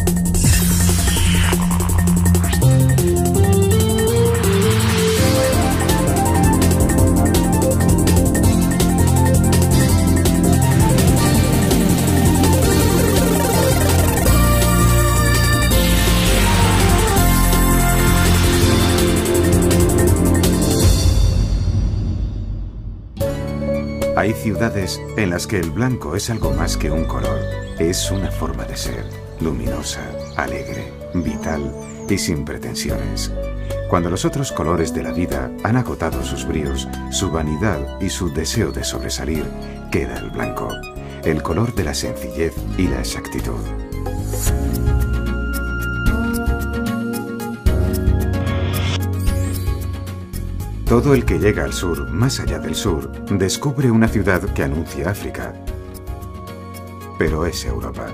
Hay ciudades en las que el blanco es algo más que un color. Es una forma de ser, luminosa, alegre, vital y sin pretensiones. Cuando los otros colores de la vida han agotado sus bríos, su vanidad y su deseo de sobresalir, queda el blanco, el color de la sencillez y la exactitud. Todo el que llega al sur, más allá del sur, descubre una ciudad que anuncia África. Pero es Europa.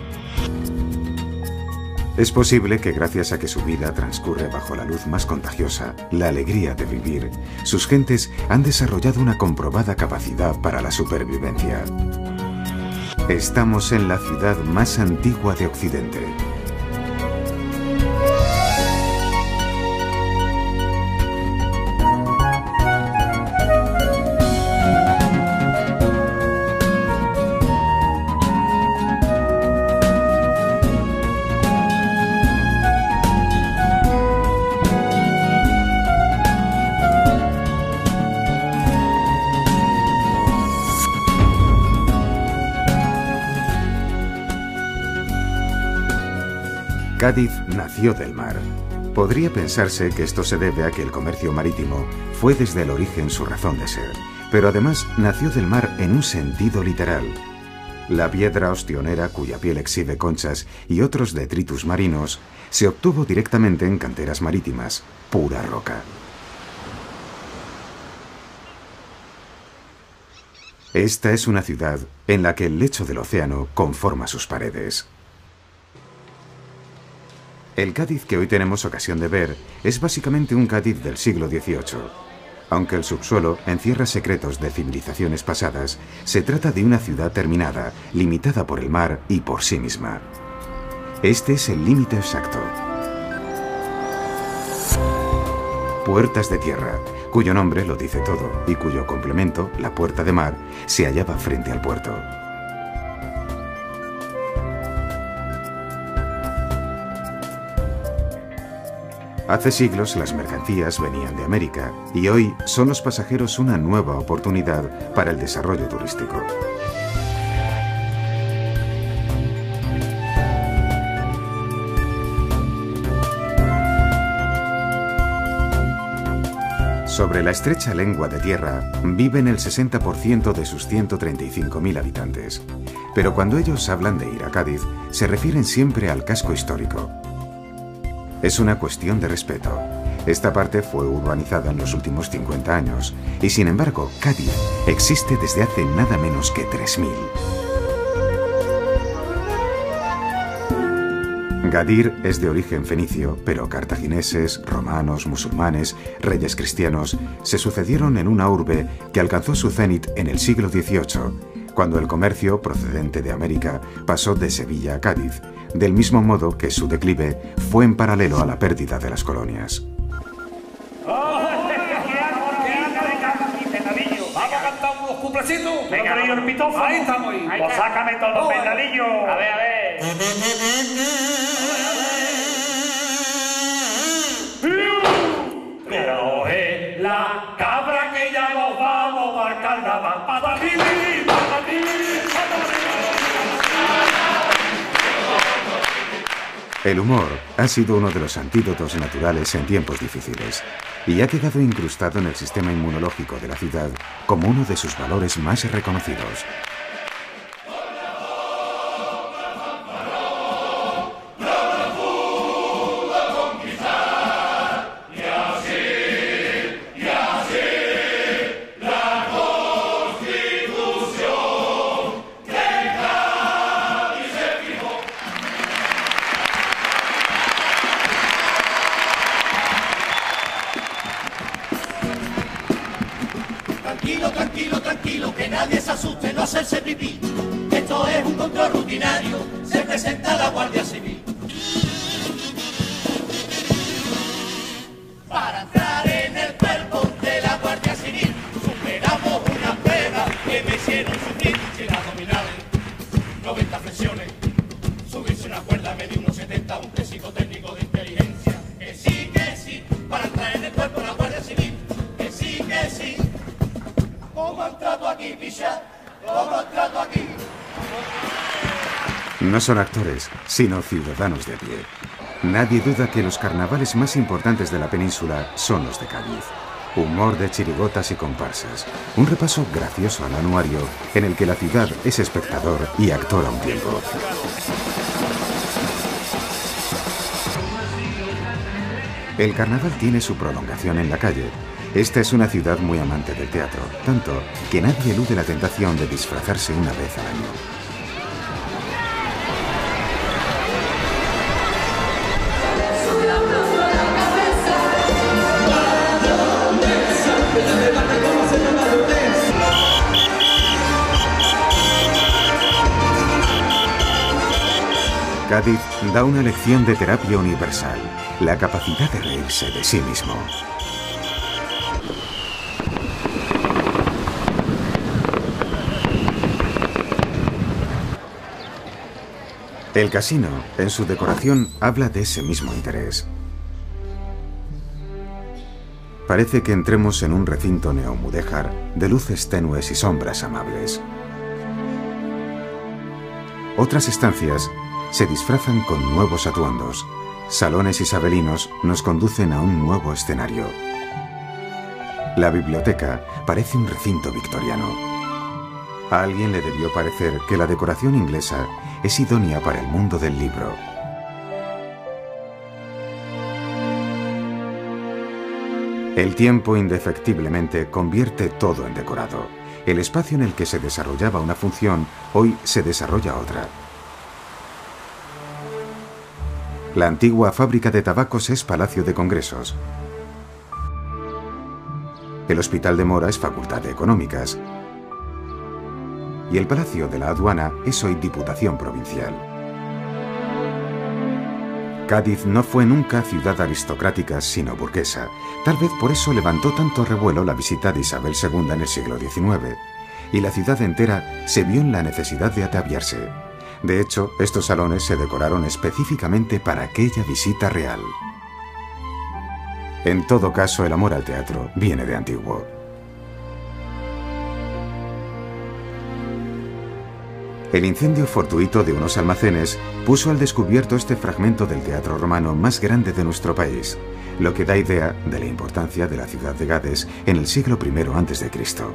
Es posible que gracias a que su vida transcurre bajo la luz más contagiosa, la alegría de vivir, sus gentes han desarrollado una comprobada capacidad para la supervivencia. Estamos en la ciudad más antigua de Occidente. Cádiz nació del mar. Podría pensarse que esto se debe a que el comercio marítimo fue desde el origen su razón de ser, pero además nació del mar en un sentido literal. La piedra ostionera, cuya piel exhibe conchas y otros detritus marinos, se obtuvo directamente en canteras marítimas, pura roca. Esta es una ciudad en la que el lecho del océano conforma sus paredes. El Cádiz que hoy tenemos ocasión de ver es básicamente un Cádiz del siglo XVIII. Aunque el subsuelo encierra secretos de civilizaciones pasadas, se trata de una ciudad terminada, limitada por el mar y por sí misma. Este es el límite exacto. Puertas de tierra, cuyo nombre lo dice todo y cuyo complemento, la puerta de mar, se hallaba frente al puerto. Hace siglos las mercancías venían de América y hoy son los pasajeros una nueva oportunidad para el desarrollo turístico. Sobre la estrecha lengua de tierra viven el 60% de sus 135.000 habitantes. Pero cuando ellos hablan de ir a Cádiz, se refieren siempre al casco histórico. Es una cuestión de respeto. Esta parte fue urbanizada en los últimos 50 años y, sin embargo, Cádiz existe desde hace nada menos que 3000. Gadir es de origen fenicio, pero cartagineses, romanos, musulmanes, reyes cristianos se sucedieron en una urbe que alcanzó su cenit en el siglo XVIII, cuando el comercio procedente de América pasó de Sevilla a Cádiz, del mismo modo que su declive fue en paralelo a la pérdida de las colonias. ¡Vamos a cantar unos cuplecitos! Venga, el pitófono. Ahí estamos. Pues sácame todo, pedalillo. A ver, a ver. Pero es la cabra que ya nos vamos para el carnaval. Para ti. El humor ha sido uno de los antídotos naturales en tiempos difíciles y ha quedado incrustado en el sistema inmunológico de la ciudad como uno de sus valores más reconocidos. Tranquilo, que nadie se asuste, no hacerse pipí. Esto es un control rutinario, se presenta la Guardia Civil. una cuerda medio 1,70, un técnico técnico de inteligencia. Que sí, para entrar en el cuerpo de la Guardia Civil. Que sí. ¿Cómo han trato aquí, picha? ¿Cómo han trato aquí? No son actores, sino ciudadanos de a pie. Nadie duda que los carnavales más importantes de la península son los de Cádiz. Humor de chirigotas y comparsas. Un repaso gracioso al anuario en el que la ciudad es espectador y actor a un tiempo. El carnaval tiene su prolongación en la calle. Esta es una ciudad muy amante del teatro, tanto que nadie elude la tentación de disfrazarse una vez al año. Cádiz da una lección de terapia universal, la capacidad de reírse de sí mismo. El casino, en su decoración, habla de ese mismo interés. Parece que entremos en un recinto neomudéjar de luces tenues y sombras amables. Otras estancias se disfrazan con nuevos atuendos. Salones isabelinos nos conducen a un nuevo escenario. La biblioteca parece un recinto victoriano. A alguien le debió parecer que la decoración inglesa es idónea para el mundo del libro. El tiempo indefectiblemente convierte todo en decorado. El espacio en el que se desarrollaba una función, hoy se desarrolla otra. La antigua fábrica de tabacos es Palacio de Congresos. El Hospital de Mora es Facultad de Económicas. Y el Palacio de la Aduana es hoy Diputación Provincial. Cádiz no fue nunca ciudad aristocrática, sino burguesa. Tal vez por eso levantó tanto revuelo la visita de Isabel II en el siglo XIX. Y la ciudad entera se vio en la necesidad de ataviarse. De hecho, estos salones se decoraron específicamente para aquella visita real. En todo caso, el amor al teatro viene de antiguo. El incendio fortuito de unos almacenes puso al descubierto este fragmento del teatro romano más grande de nuestro país, lo que da idea de la importancia de la ciudad de Gades en el siglo I a.C.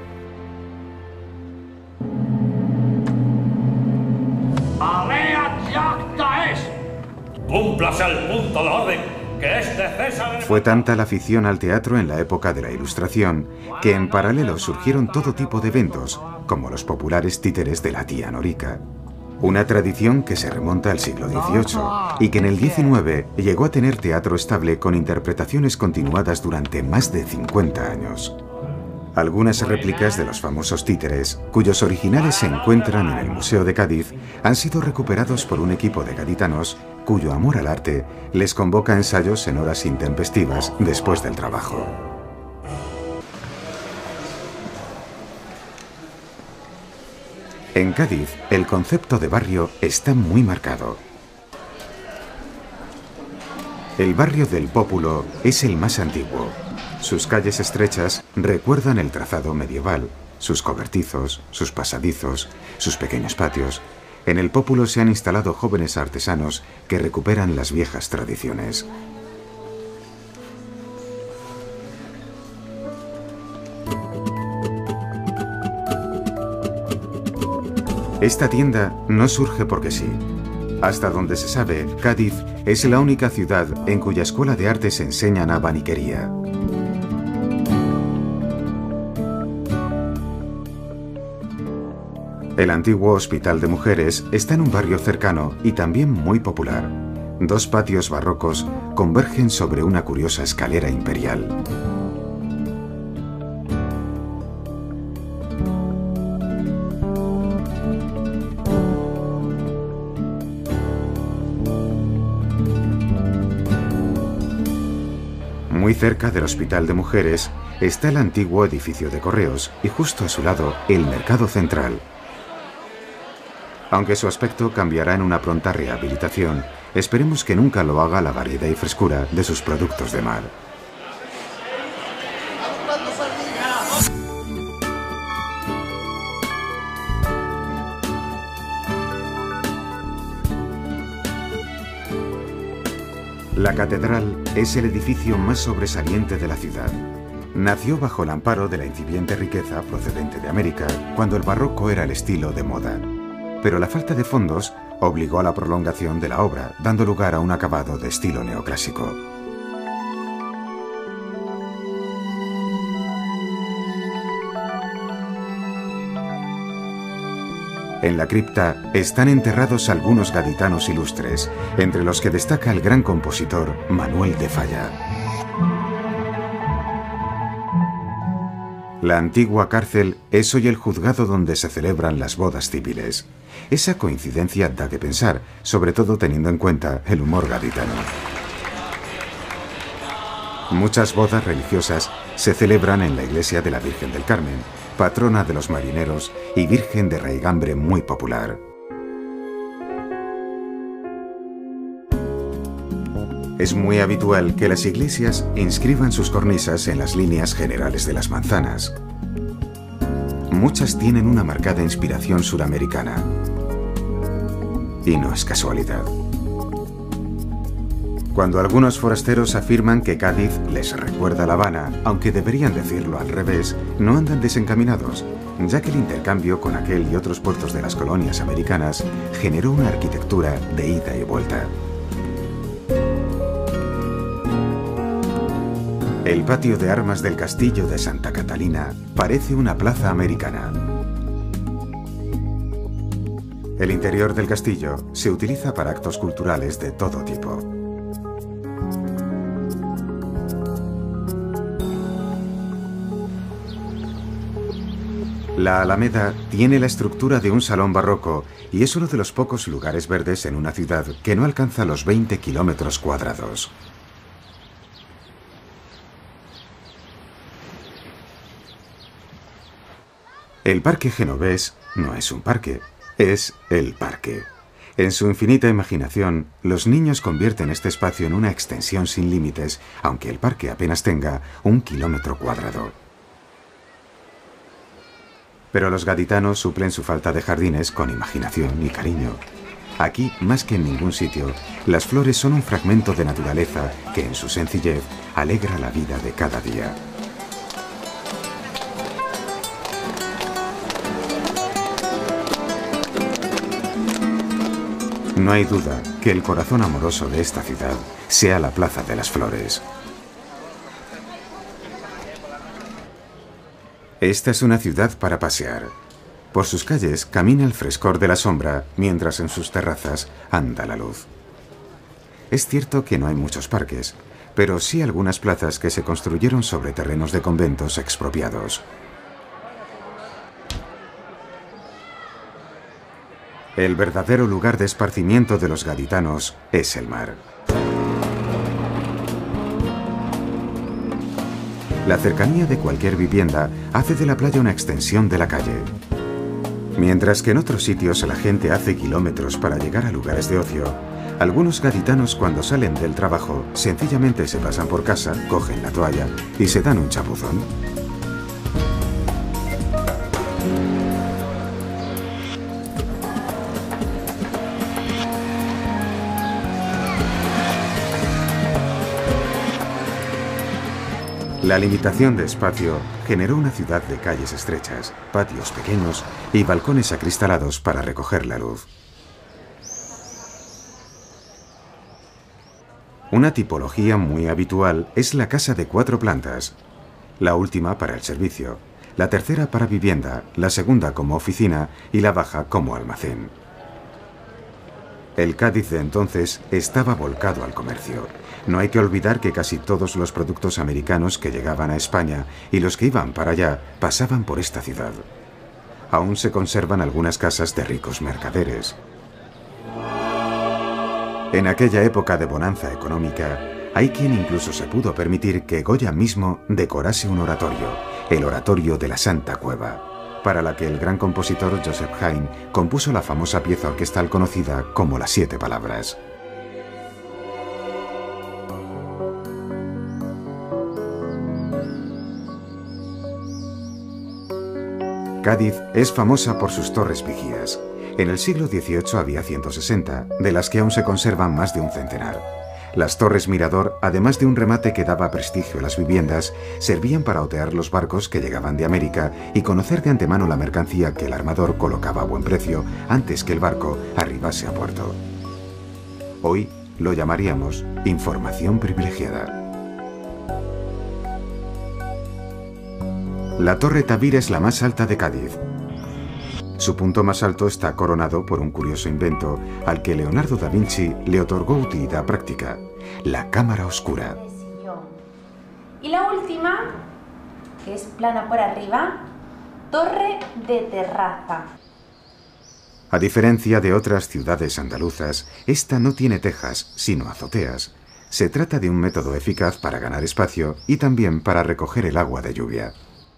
¡Alea jacta es! ¡Cúmplase al punto la orden, que es de César! Fue tanta la afición al teatro en la época de la Ilustración que en paralelo surgieron todo tipo de eventos, como los populares títeres de la tía Norica. Una tradición que se remonta al siglo XVIII y que en el XIX llegó a tener teatro estable con interpretaciones continuadas durante más de 50 años. Algunas réplicas de los famosos títeres, cuyos originales se encuentran en el Museo de Cádiz, han sido recuperados por un equipo de gaditanos cuyo amor al arte les convoca a ensayos en horas intempestivas después del trabajo. En Cádiz, el concepto de barrio está muy marcado. El barrio del Pópulo es el más antiguo. Sus calles estrechas recuerdan el trazado medieval, sus cobertizos, sus pasadizos, sus pequeños patios. En el Pópulo se han instalado jóvenes artesanos que recuperan las viejas tradiciones. Esta tienda no surge porque sí. Hasta donde se sabe, Cádiz es la única ciudad en cuya escuela de artes enseñan abaniquería. El antiguo Hospital de Mujeres está en un barrio cercano y también muy popular. Dos patios barrocos convergen sobre una curiosa escalera imperial. Muy cerca del Hospital de Mujeres está el antiguo edificio de correos y justo a su lado el Mercado Central. Aunque su aspecto cambiará en una pronta rehabilitación, esperemos que nunca lo haga la variedad y frescura de sus productos de mar. La catedral es el edificio más sobresaliente de la ciudad. Nació bajo el amparo de la incipiente riqueza procedente de América, cuando el barroco era el estilo de moda. Pero la falta de fondos obligó a la prolongación de la obra, dando lugar a un acabado de estilo neoclásico. En la cripta están enterrados algunos gaditanos ilustres, entre los que destaca el gran compositor Manuel de Falla. La antigua cárcel es hoy el juzgado donde se celebran las bodas civiles. Esa coincidencia da que pensar, sobre todo teniendo en cuenta el humor gaditano. Muchas bodas religiosas se celebran en la iglesia de la Virgen del Carmen, patrona de los marineros y virgen de raigambre muy popular. Es muy habitual que las iglesias inscriban sus cornisas en las líneas generales de las manzanas. Muchas tienen una marcada inspiración suramericana. Y no es casualidad. Cuando algunos forasteros afirman que Cádiz les recuerda a La Habana, aunque deberían decirlo al revés, no andan desencaminados, ya que el intercambio con aquel y otros puertos de las colonias americanas generó una arquitectura de ida y vuelta. El patio de armas del castillo de Santa Catalina parece una plaza americana. El interior del castillo se utiliza para actos culturales de todo tipo. La Alameda tiene la estructura de un salón barroco y es uno de los pocos lugares verdes en una ciudad que no alcanza los 20 kilómetros cuadrados. El Parque Genovés no es un parque, es el parque. En su infinita imaginación, los niños convierten este espacio en una extensión sin límites, aunque el parque apenas tenga 1 kilómetro cuadrado. Pero los gaditanos suplen su falta de jardines con imaginación y cariño. Aquí, más que en ningún sitio, las flores son un fragmento de naturaleza que en su sencillez alegra la vida de cada día. No hay duda que el corazón amoroso de esta ciudad sea la Plaza de las Flores. Esta es una ciudad para pasear. Por sus calles camina el frescor de la sombra, mientras en sus terrazas anda la luz. Es cierto que no hay muchos parques, pero sí algunas plazas que se construyeron sobre terrenos de conventos expropiados. El verdadero lugar de esparcimiento de los gaditanos es el mar. La cercanía de cualquier vivienda hace de la playa una extensión de la calle. Mientras que en otros sitios la gente hace kilómetros para llegar a lugares de ocio, algunos gaditanos cuando salen del trabajo sencillamente se pasan por casa, cogen la toalla y se dan un chapuzón. La limitación de espacio generó una ciudad de calles estrechas, patios pequeños y balcones acristalados para recoger la luz. Una tipología muy habitual es la casa de 4 plantas, la última para el servicio, la tercera para vivienda, la segunda como oficina y la baja como almacén. El Cádiz de entonces estaba volcado al comercio. No hay que olvidar que casi todos los productos americanos que llegaban a España y los que iban para allá pasaban por esta ciudad. Aún se conservan algunas casas de ricos mercaderes. En aquella época de bonanza económica, hay quien incluso se pudo permitir que Goya mismo decorase un oratorio, el Oratorio de la Santa Cueva. para la que el gran compositor Joseph Haydn compuso la famosa pieza orquestal conocida como Las 7 palabras. Cádiz es famosa por sus torres vigías. En el siglo XVIII había 160, de las que aún se conservan más de un centenar. Las torres mirador, además de un remate que daba prestigio a las viviendas, servían para otear los barcos que llegaban de América y conocer de antemano la mercancía que el armador colocaba a buen precio antes que el barco arribase a puerto. Hoy lo llamaríamos información privilegiada. La Torre Tabir es la más alta de Cádiz. Su punto más alto está coronado por un curioso invento al que Leonardo da Vinci le otorgó utilidad práctica: la cámara oscura. Y la última, que es plana por arriba, torre de terraza. A diferencia de otras ciudades andaluzas, esta no tiene tejas, sino azoteas. Se trata de un método eficaz para ganar espacio y también para recoger el agua de lluvia.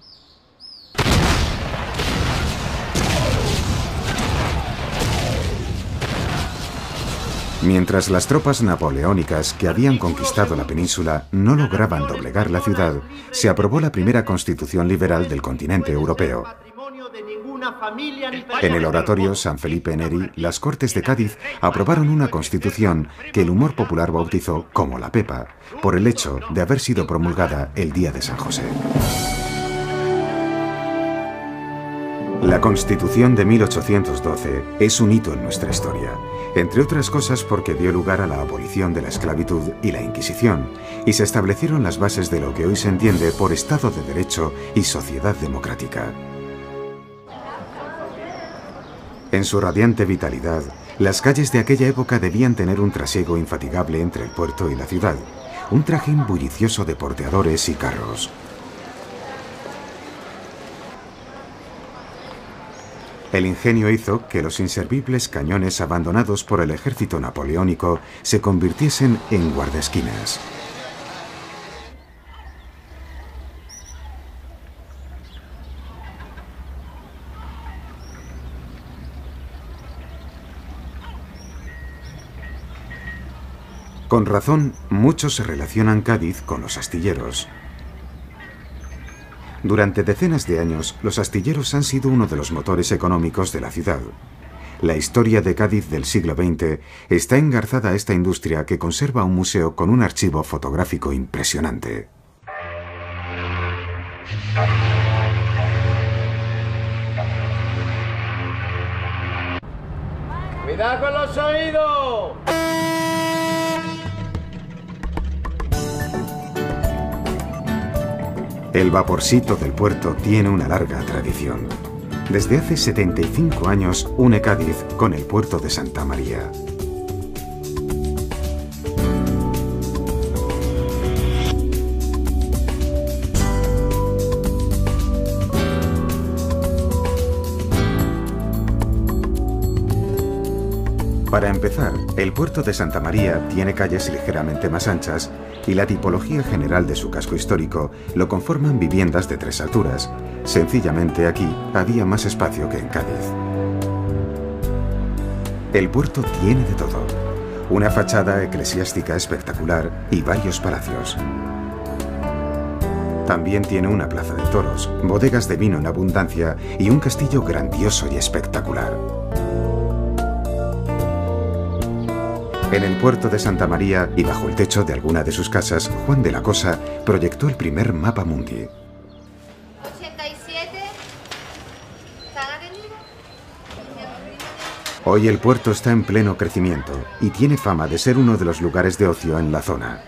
Mientras las tropas napoleónicas que habían conquistado la península no lograban doblegar la ciudad, se aprobó la primera constitución liberal del continente europeo. En el oratorio San Felipe Neri, las Cortes de Cádiz aprobaron una constitución que el humor popular bautizó como la Pepa, por el hecho de haber sido promulgada el día de San José. La Constitución de 1812 es un hito en nuestra historia, entre otras cosas porque dio lugar a la abolición de la esclavitud y la Inquisición, y se establecieron las bases de lo que hoy se entiende por Estado de Derecho y sociedad democrática. En su radiante vitalidad, las calles de aquella época debían tener un trasiego infatigable entre el puerto y la ciudad, un trajín bullicioso de porteadores y carros. El ingenio hizo que los inservibles cañones abandonados por el ejército napoleónico se convirtiesen en guardaesquinas. Con razón, muchos relacionan Cádiz con los astilleros. Durante decenas de años, los astilleros han sido uno de los motores económicos de la ciudad. La historia de Cádiz del siglo XX está engarzada a esta industria que conserva un museo con un archivo fotográfico impresionante. ¡Cuidado con los oídos! El vaporcito del puerto tiene una larga tradición. Desde hace 75 años une Cádiz con el puerto de Santa María. Para empezar, el puerto de Santa María tiene calles ligeramente más anchas y la tipología general de su casco histórico lo conforman viviendas de 3 alturas. Sencillamente aquí había más espacio que en Cádiz. El puerto tiene de todo: una fachada eclesiástica espectacular y varios palacios. También tiene una plaza de toros, bodegas de vino en abundancia y un castillo grandioso y espectacular. En el puerto de Santa María y bajo el techo de alguna de sus casas, Juan de la Cosa proyectó el primer mapa mundi. 87. Hoy el puerto está en pleno crecimiento y tiene fama de ser uno de los lugares de ocio en la zona.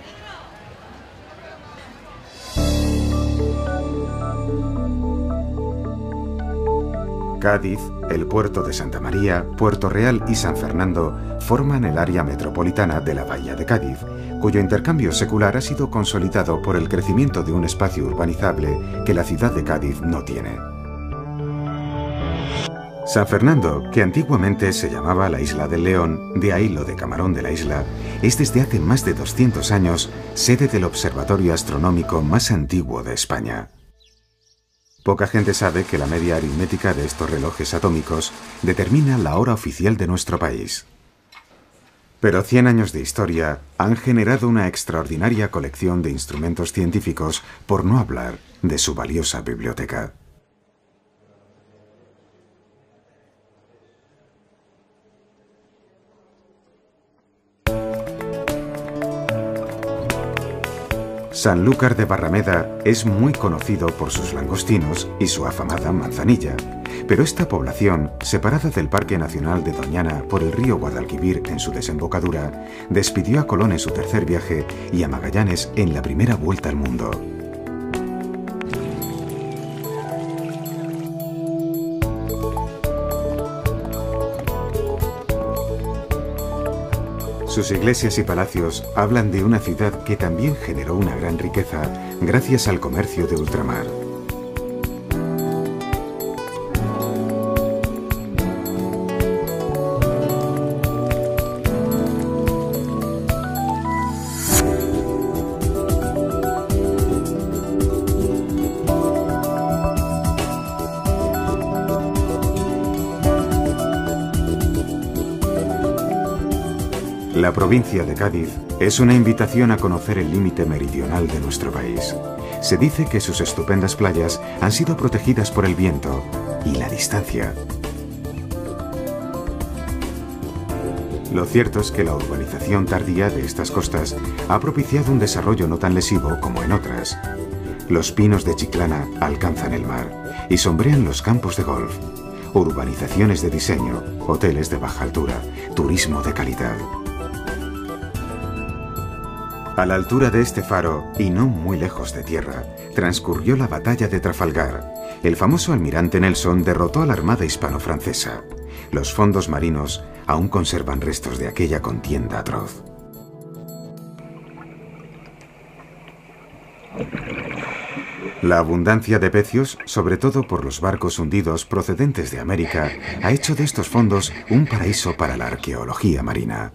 Cádiz, el puerto de Santa María, Puerto Real y San Fernando forman el área metropolitana de la Bahía de Cádiz, cuyo intercambio secular ha sido consolidado por el crecimiento de un espacio urbanizable que la ciudad de Cádiz no tiene. San Fernando, que antiguamente se llamaba la Isla del León, de ahí lo de camarón de la isla, es desde hace más de 200 años sede del observatorio astronómico más antiguo de España. Poca gente sabe que la media aritmética de estos relojes atómicos determina la hora oficial de nuestro país. Pero 100 años de historia han generado una extraordinaria colección de instrumentos científicos, por no hablar de su valiosa biblioteca. Sanlúcar de Barrameda es muy conocido por sus langostinos y su afamada manzanilla, pero esta población, separada del Parque Nacional de Doñana por el río Guadalquivir en su desembocadura, despidió a Colón en su tercer viaje y a Magallanes en la primera vuelta al mundo. Sus iglesias y palacios hablan de una ciudad que también generó una gran riqueza gracias al comercio de ultramar. La provincia de Cádiz es una invitación a conocer el límite meridional de nuestro país. Se dice que sus estupendas playas han sido protegidas por el viento y la distancia. Lo cierto es que la urbanización tardía de estas costas ha propiciado un desarrollo no tan lesivo como en otras. Los pinos de Chiclana alcanzan el mar y sombrean los campos de golf. Urbanizaciones de diseño, hoteles de baja altura, turismo de calidad. A la altura de este faro, y no muy lejos de tierra, transcurrió la batalla de Trafalgar. El famoso almirante Nelson derrotó a la armada hispano-francesa. Los fondos marinos aún conservan restos de aquella contienda atroz. La abundancia de pecios, sobre todo por los barcos hundidos procedentes de América, ha hecho de estos fondos un paraíso para la arqueología marina.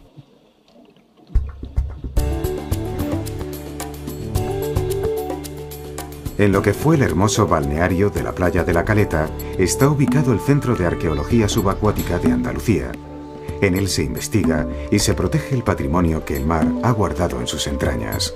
En lo que fue el hermoso balneario de la playa de la Caleta está ubicado el Centro de Arqueología Subacuática de Andalucía. En él se investiga y se protege el patrimonio que el mar ha guardado en sus entrañas.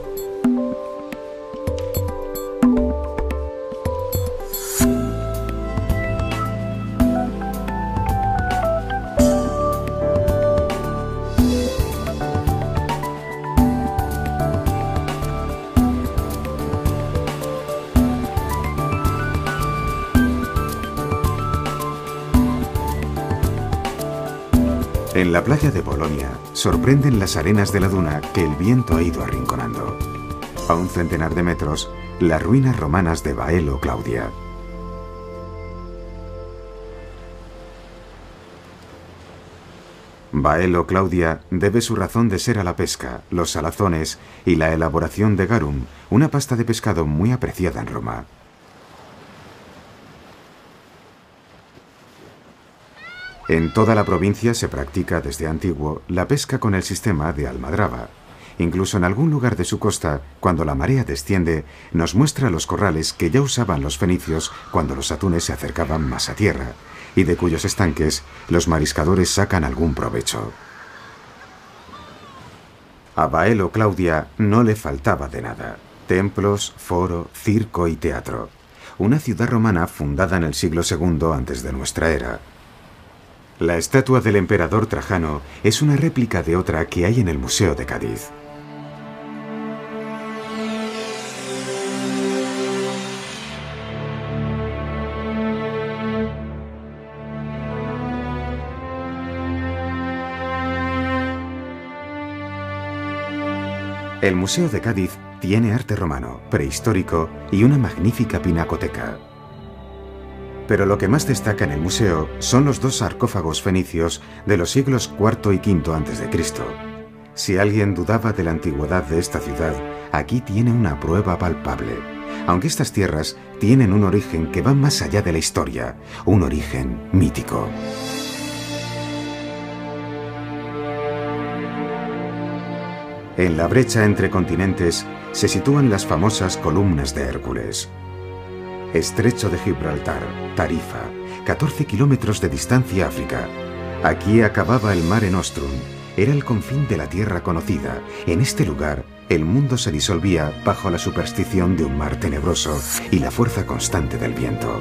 En la playa de Bolonia sorprenden las arenas de la duna que el viento ha ido arrinconando. A un centenar de metros, las ruinas romanas de Baelo Claudia. Baelo Claudia debe su razón de ser a la pesca, los salazones y la elaboración de garum, una pasta de pescado muy apreciada en Roma. En toda la provincia se practica desde antiguo la pesca con el sistema de almadraba. Incluso en algún lugar de su costa, cuando la marea desciende, nos muestra los corrales que ya usaban los fenicios cuando los atunes se acercaban más a tierra, y de cuyos estanques los mariscadores sacan algún provecho. A Baelo Claudia no le faltaba de nada: templos, foro, circo y teatro. Una ciudad romana fundada en el siglo II antes de nuestra era. La estatua del emperador Trajano es una réplica de otra que hay en el Museo de Cádiz. El Museo de Cádiz tiene arte romano, prehistórico y una magnífica pinacoteca. Pero lo que más destaca en el museo son los dos sarcófagos fenicios de los siglos IV y V a.C. Si alguien dudaba de la antigüedad de esta ciudad, aquí tiene una prueba palpable. Aunque estas tierras tienen un origen que va más allá de la historia, un origen mítico. En la brecha entre continentes se sitúan las famosas columnas de Hércules. Estrecho de Gibraltar, Tarifa, 14 kilómetros de distancia a África. Aquí acababa el Mare Nostrum. Era el confín de la tierra conocida. En este lugar, el mundo se disolvía bajo la superstición de un mar tenebroso y la fuerza constante del viento.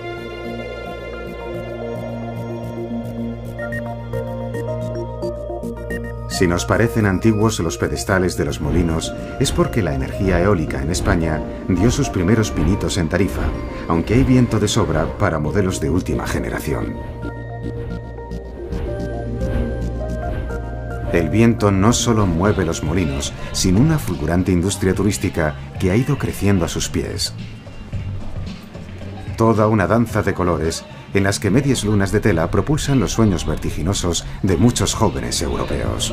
Si nos parecen antiguos los pedestales de los molinos, es porque la energía eólica en España dio sus primeros pinitos en Tarifa, aunque hay viento de sobra para modelos de última generación. El viento no solo mueve los molinos, sino una fulgurante industria turística que ha ido creciendo a sus pies. Toda una danza de colores en las que medias lunas de tela propulsan los sueños vertiginosos de muchos jóvenes europeos.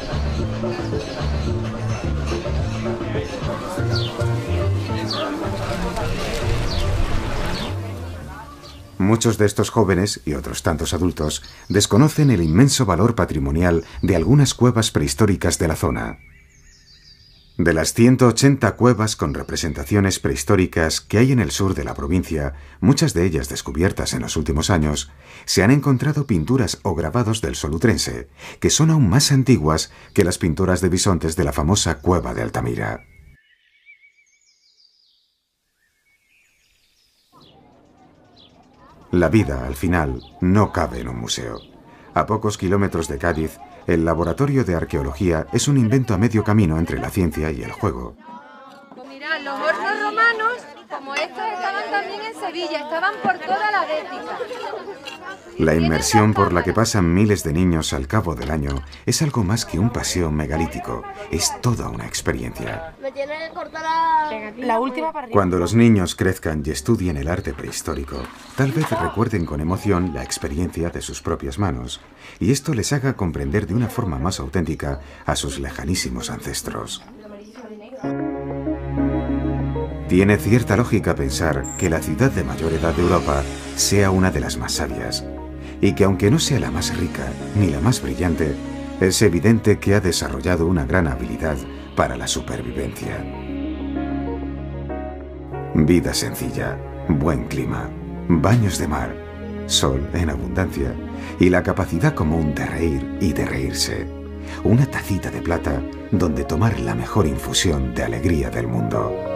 Muchos de estos jóvenes, y otros tantos adultos, desconocen el inmenso valor patrimonial de algunas cuevas prehistóricas de la zona. De las 180 cuevas con representaciones prehistóricas que hay en el sur de la provincia, muchas de ellas descubiertas en los últimos años, se han encontrado pinturas o grabados del Solutrense, que son aún más antiguas que las pinturas de bisontes de la famosa cueva de Altamira. La vida, al final, no cabe en un museo. A pocos kilómetros de Cádiz, el laboratorio de arqueología es un invento a medio camino entre la ciencia y el juego. Pues mirad, los hornos romanos, como estos, estaban también en Sevilla, estaban por toda la Bética. La inmersión por la que pasan miles de niños al cabo del año es algo más que un paseo megalítico, es toda una experiencia. Me tiene que cortar la última para arriba. Cuando los niños crezcan y estudien el arte prehistórico, tal vez recuerden con emoción la experiencia de sus propias manos, y esto les haga comprender de una forma más auténtica a sus lejanísimos ancestros. Tiene cierta lógica pensar que la ciudad de mayor edad de Europa sea una de las más sabias, y que aunque no sea la más rica ni la más brillante, es evidente que ha desarrollado una gran habilidad para la supervivencia. Vida sencilla, buen clima, baños de mar, sol en abundancia y la capacidad común de reír y de reírse. Una tacita de plata donde tomar la mejor infusión de alegría del mundo.